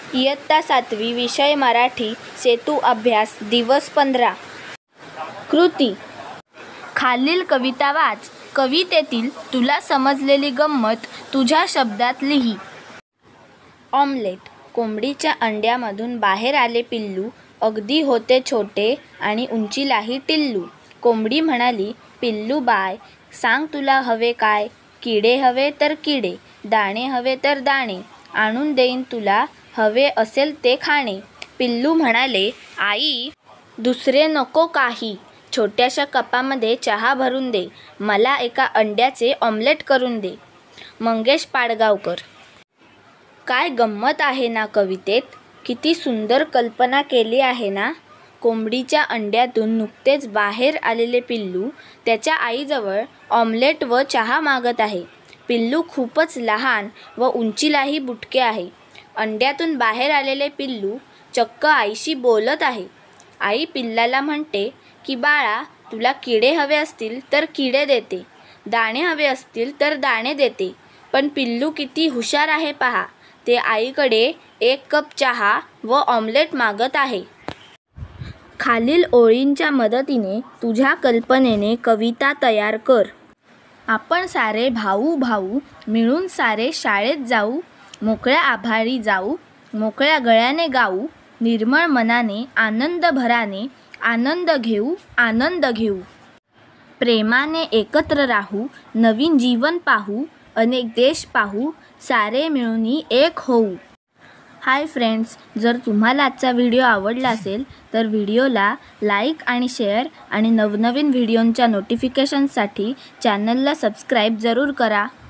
इयत्ता 7वी विषय मराठी सेतू अभ्यास दिवस 15. कृती. खालील कविता वाच. कवितेतील तुला समजलेली गंमत तुझ्या शब्दात लिही. ऑमलेट. कोंबडीच्या अंड्यामधून बाहेर आले पिल्लू, अगदी होते छोटे आणि उंचीलाही टिल्लू. कोंबडी म्हणाली, पिल्लू बाय, सांग तुला हवे काय? किडे हवे तर किडे, दाणे हवे तर दाणे, आणून देईन तुला हवे असेल ते खाणे. पिल्लू म्हणाले, आई, दुसरे नको काही, छोट्याशा कपामध्ये चहा भरून दे, मला एका अंड्याचे ऑमलेट करून दे. मंगेश पाडगावकर. काय गंमत आहे ना कवितेत, किती सुंदर कल्पना केली आहे ना. कोंबडीच्या अंड्यातून नुकतेच बाहेर आलेले पिल्लू त्याच्या आईजवळ ऑमलेट व चहा मागत आहे. पिल्लू खूपच लहान व उंचीलाही बुटके आहे. अंड्यातून बाहेर आलेले पिल्लू चक्क आईशी बोलत आहे. आई पिल्लाला म्हणते की बाळा, तुला किडे हवे असतील तर किडे देते, दाणे हवे असतील तर दाणे देते. पण पिल्लू किती हुशार आहे पहा, ते आईकडे 1 कप चहा व ऑमलेट मागत आहे. खालील ओळींच्या मदतीने तुझ्या कल्पनेने कविता तयार कर. आपण सारे भाऊ भाऊ मिळून सारे शाळेत जाऊ, मोकळ्या आभाळी जाऊ, मोकळ्या गळ्याने गाऊ, निर्मळ मनाने आनंद भराने आनंद घेऊ, आनंद घेऊ. प्रेमाने एकत्र राहू, नवीन जीवन पाहू, अनेक देश पाहू, सारे मिळून एक होऊ. हाय फ्रेंड्स, जर तुम्हाला आजचा व्हिडिओ आवडला असेल तर व्हिडिओला लाईक आणि शेअर आणि नवनवीन व्हिडिओंच्या नोटिफिकेशनसाठी चॅनलला सबस्क्राईब जरूर करा.